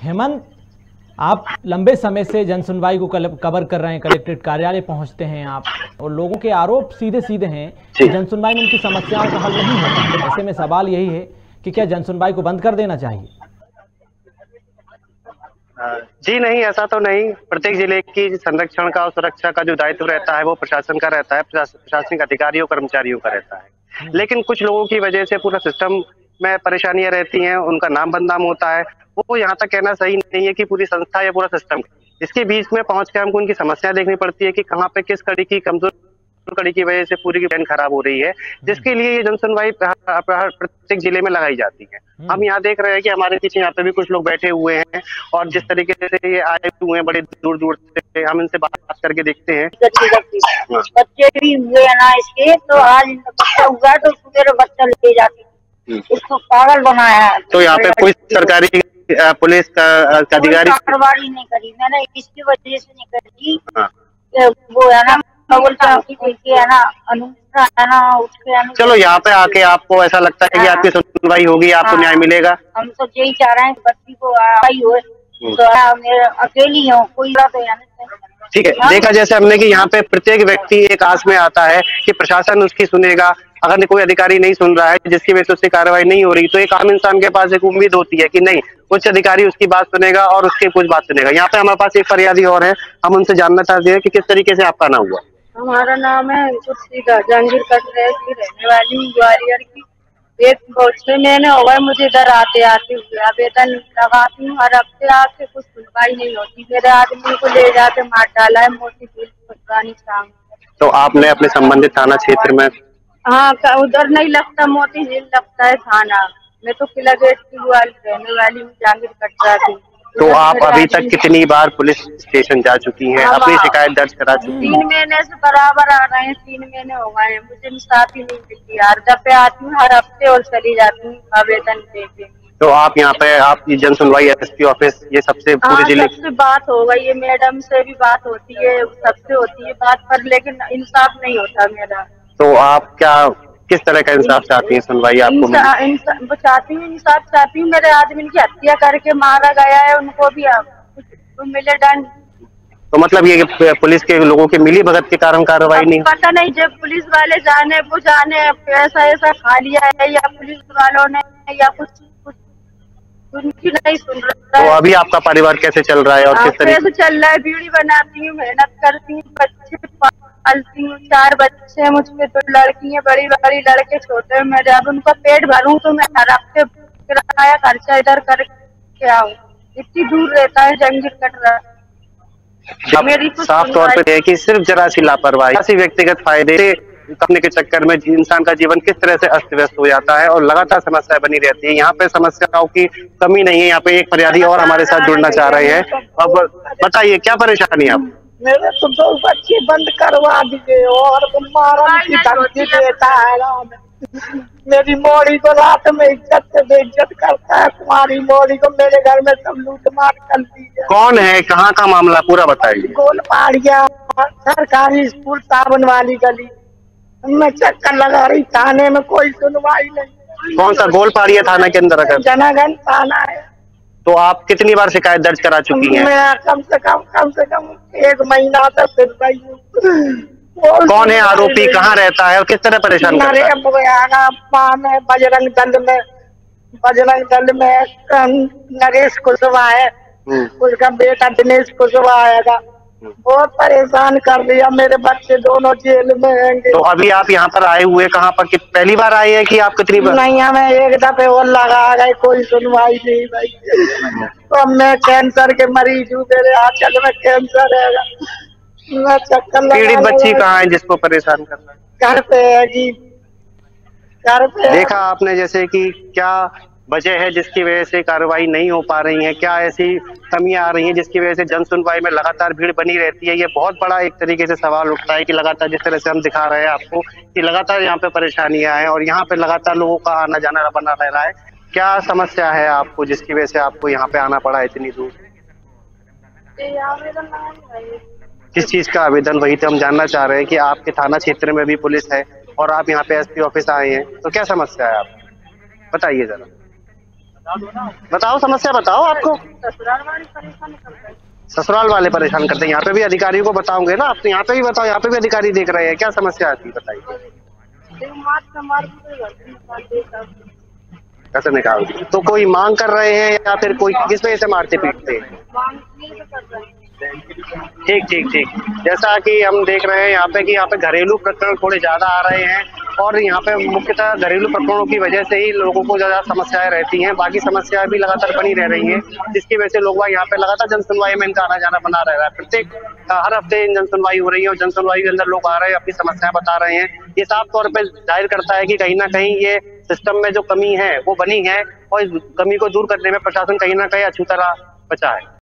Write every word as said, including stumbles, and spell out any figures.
हेमंत, आप लंबे समय से जन सुनवाई को कवर कर रहे हैं, कलेक्ट्रेट कार्यालय पहुंचते हैं आप, और लोगों के आरोप सीधे सीधे हैं कि जन सुनवाई में उनकी समस्याओं का हल नहीं होता। ऐसे में सवाल यही है कि क्या जन सुनवाई को बंद कर देना चाहिए? जी नहीं, ऐसा तो नहीं। प्रत्येक जिले की संरक्षण का और सुरक्षा का जो दायित्व रहता है वो प्रशासन का रहता है, प्रशासनिक अधिकारियों कर्मचारियों का रहता है। लेकिन कुछ लोगों की वजह से पूरा सिस्टम में परेशानियां रहती हैं, उनका नाम बदनाम होता है। वो यहाँ तक कहना सही नहीं है कि पूरी संस्था या पूरा सिस्टम। इसके बीच में पहुंच के हमको उनकी समस्या देखनी पड़ती है कि कहाँ पे किस कड़ी की कमजोर कड़ी की वजह से पूरी की प्लान खराब हो रही है, जिसके लिए ये जन सुनवाई प्रत्येक जिले में लगाई जाती है। हम यहाँ देख रहे हैं कि हमारे पीछे यहाँ पे भी कुछ लोग बैठे हुए हैं, और जिस तरीके से ये आए हुए हैं बड़े दूर दूर से, हम इनसे बात करके देखते हैं। बच्चे भी हुए हैं ना इसके, तो आज बच्चा हुआ तो सुबह बच्चा ले जाती, इसको पागल बनाया है। तो यहाँ पे कोई सरकारी पुलिस का अधिकारी कार्रवाई नहीं करी, मैंने इसकी वजह से नहीं करी। वो है ना है ना है ना उसके। चलो यहाँ पे आके आपको ऐसा लगता है कि आपकी सुनवाई होगी, आपको न्याय मिलेगा? हम तो यही चाह रहे हैं बच्ची को आई हो, तो मेरे अकेली हो, कोई तो ठीक है। देखा जैसे हमने कि यहाँ पे प्रत्येक व्यक्ति एक आस में आता है कि प्रशासन उसकी सुनेगा। अगर कोई अधिकारी नहीं सुन रहा है, जिसकी वजह से उससे कार्रवाई नहीं हो रही, तो एक आम इंसान के पास एक उम्मीद होती है कि नहीं, उच्च अधिकारी उसकी बात सुनेगा और उसकी कुछ बात सुनेगा। यहाँ पे हमारे पास एक फरियादी और है, हम उनसे जानना चाहते हैं कि किस तरीके से आपका नाम हुआ। हमारा नाम है जहांगीर कटरे की, रहने वाली हूँ ग्वालियर की। एक छह महीने हो गए मुझे इधर आते आते हुए, आवेदन लगाती हूँ, हर हफ्ते आके कुछ सुनवाई नहीं होती। मेरे आदमी को ले जाके मार डाला है मोती पुरानी शाम। तो आपने अपने संबंधित थाना क्षेत्र में? हाँ, उधर नहीं लगता, मोती झील लगता है थाना। मैं तो किला गेट की ग्वालियर रहने वाली हूँ, जहांगीर कटरा की। तो आप अभी तक कितनी बार पुलिस स्टेशन जा चुकी हैं, अपनी शिकायत दर्ज करा चुकी हैं? तीन महीने से बराबर आ रहे हैं, तीन महीने हो गए हैं, मुझे इंसाफ ही नहीं मिलती यार। जब पे आती हूँ हर हफ्ते और चली जाती हूँ आवेदन देके। तो आप यहाँ पे आपकी जन सुनवाई एसपी ऑफिस, ये सबसे पूरे जिले से बात हो गई है, मैडम से भी बात होती है, सबसे होती है बात, पर लेकिन इंसाफ नहीं होता मेरा। तो आप क्या किस तरह का इंसाफ चाहती हैं? सुनवाई आपको इंसा, इंसा, चाहती हूँ इंसाफ चाहती हूँ। मेरे आदमी की हत्या करके मारा गया है, उनको भी तो मिले दंड। तो मतलब ये पुलिस के लोगों की मिली भगत के कारण कार्रवाई नहीं? पता नहीं, जब पुलिस वाले जाने वो जाने पैसा ऐसा खा लिया है, या पुलिस वालों ने, या कुछ कुछ उनकी नहीं सुन रहा है। तो अभी आपका परिवार कैसे चल रहा है और किस तरीके से चल रहा है? बीड़ी बनाती हूँ, मेहनत करती हूँ, बच्चे पालती हूँ, चार बच्चे हैं मुझ पे, तो लड़की है बड़ी बड़ी, लड़के छोटे। मैं जब उनका पेट भरूं तो मैं हर हफ्ते किराया खर्चा इधर करके आऊँ, इतनी दूर रहता है जहांगीर कटरा। मेरी साफ तौर पे है कि सिर्फ जरा सी लापरवाही, व्यक्तिगत फायदे करने के चक्कर में इंसान का जीवन किस तरह से अस्त व्यस्त हो जाता है और लगातार समस्या बनी रहती है। यहाँ पे समस्याओं की कमी नहीं है। यहाँ पे एक फरियादी और हमारे साथ जुड़ना चाह रहे हैं। अब बताइए क्या परेशानी है आप? मेरे तो दो बच्चे बंद करवा दिए और मारन की धमकी देता है। मेरी मोड़ी को रात में इज्जत से बेइज्जत करता है, तुम्हारी मोड़ी को मेरे घर में सब लूट मार कर दी है। कौन है, कहाँ का मामला पूरा बताइए। गोलपाड़िया सरकारी स्कूल सावन वाली गली में चक्कर लगा रही, थाने में कोई सुनवाई नहीं। कौन सा गोलपाड़िया थाना के अंदर? जनागन थाना है। तो आप कितनी बार शिकायत दर्ज करा चुकी हैं? मैं कम से कम कम से कम एक महीना तक फिर रही हूँ। कौन है आरोपी, कहाँ रहता है और किस तरह परेशान करता है? बजरंग दल में बजरंग दल में नरेश कुशवाहा है, उसका बेटा दिनेश कुशवाहा आएगा। बहुत परेशान कर दिया, मेरे बच्चे दोनों जेल में हैं। तो अभी आप यहाँ पर आए हुए कहाँ पर, कि पहली बार आए हैं कि आप कितनी बार? नहीं, हमें एक दफे और लगा गए, कोई सुनवाई नहीं भाई। तो मैं कैंसर के मरीज हूँ, मेरे आंचल में कैंसर है। मैं चक्कर पीड़ित बच्ची कहाँ है जिसको परेशान करना है? घर पे है जी, घर पे। देखा आपने जैसे कि क्या वजह है जिसकी वजह से कार्रवाई नहीं हो पा रही है, क्या ऐसी कमियां आ रही हैं जिसकी वजह से जन सुनवाई में लगातार भीड़ बनी रहती है। ये बहुत बड़ा एक तरीके से सवाल उठता है कि लगातार जिस तरह से हम दिखा रहे हैं आपको कि लगातार यहाँ पे परेशानियां हैं और यहाँ पे लगातार लोगों का आना जाना बना रह रहा है। क्या समस्या है आपको जिसकी वजह से आपको यहाँ पे आना पड़ा इतनी दूर? किस चीज का आवेदन? वही तो हम जानना चाह रहे हैं कि आपके थाना क्षेत्र में भी पुलिस है और आप यहाँ पे एसपी ऑफिस आए हैं, तो क्या समस्या है आप बताइए जरा। बताओ समस्या बताओ आपको। ससुराल वाले परेशान करते हैं। ससुराल वाले परेशान करते हैं। यहाँ पे भी अधिकारियों को बताओगे ना, आप यहाँ पे भी बताओ, यहाँ पे भी अधिकारी देख रहे हैं, क्या समस्या आती है बताइए। कैसे निकाल तो कोई मांग कर रहे हैं या फिर कोई किस वजह से मारते पीटते हैं? ठीक ठीक ठीक जैसा कि हम देख रहे हैं यहाँ पे कि यहाँ पे घरेलू प्रकरण थोड़े ज्यादा आ रहे हैं और यहाँ पे मुख्यतः घरेलू प्रकरणों की वजह से ही लोगों को ज्यादा समस्याएं रहती हैं। बाकी समस्याएं भी लगातार बनी रह रही हैं, जिसकी वजह से लोग यहाँ पे लगातार जन सुनवाई में इनका आना जाना बना रह रहा है। प्रत्येक हर हफ्ते जन सुनवाई हो रही है और जन सुनवाई के अंदर लोग आ रहे हैं, अपनी समस्याएं बता रहे हैं। ये साफ तौर पर जाहिर करता है कि कहीं ना कहीं ये सिस्टम में जो कमी है वो बनी है और इस कमी को दूर करने में प्रशासन कहीं ना कहीं अछूता बचा है।